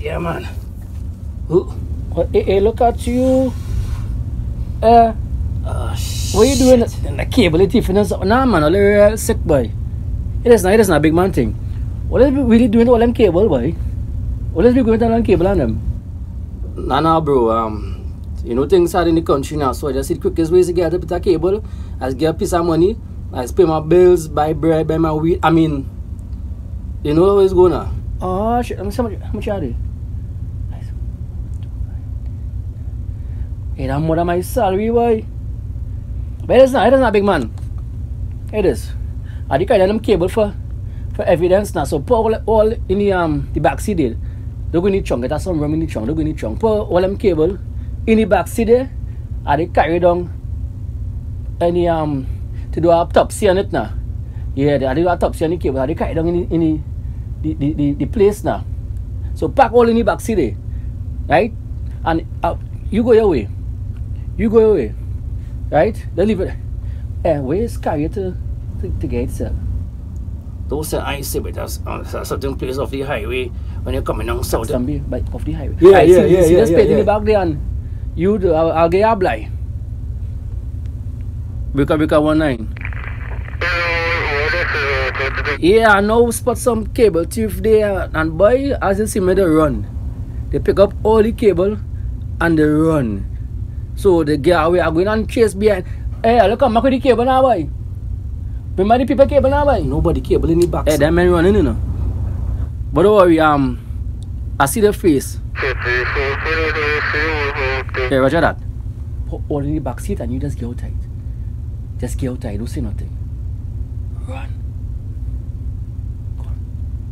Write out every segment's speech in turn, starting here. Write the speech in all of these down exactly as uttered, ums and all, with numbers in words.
Yeah, man. Who? Hey, hey, look at you. Uh, oh, what are you doing? In the cable, it's different. Nah, man, all real sick, boy. It is not, it is not a big man thing. What is we really doing to all them cable, boy? What is we going to all them cable on them? Nah, nah, bro. Um, you know, things are in the country now, so I just see the quickest ways to get a bit of cable. I just get a piece of money. I just pay my bills, buy bread, buy my wheat. I mean, you know how it's going now. Oh, shit. How much, how much are they? Hey, that's more than my salary, boy. But it is not, it is not, big man. It is. I think I done them cable for for evidence now. So put all, all in the um the back seat there. They're going to need chunk. That's some room in the trunk. They're going to need chunk. Put all them cable in the back seat there. And they carry down any um to do autopsy on it now. Yeah, they do autopsy on the cable. They carry down in the in the the, the, the, the place now. So pack all in the back seat there. Right? And uh, you go your way. You go your way. Right? They leave it. Eh, where's carry to to, to get itself? Those are I see, but that's uh, certain place off the highway when you're coming down south. Somebody, but off the highway. Yeah, I yeah, see, yeah, see yeah, the yeah, yeah. in the back there, and you do. I'll, I'll get you a blind. Breaker, breaker, one nine. Yeah, I know. Spot some cable thief there, and boy, as you see me, they run. They pick up all the cable, and they run. So the get away. I'm going and chase behind. Hey, look come back with the cable now, boy. Remember the people cable now, boy? Nobody cable in the back. Hey, that man running, you know. But don't worry, um, I see the face. Hey, roger that. Put all in the back seat and you just get out tight. Just get out tight, don't say nothing. Run. Go on.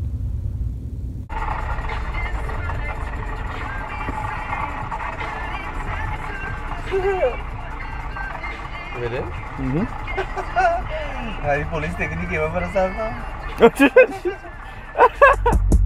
Really? Mm-hmm. The police taking the cable for us now.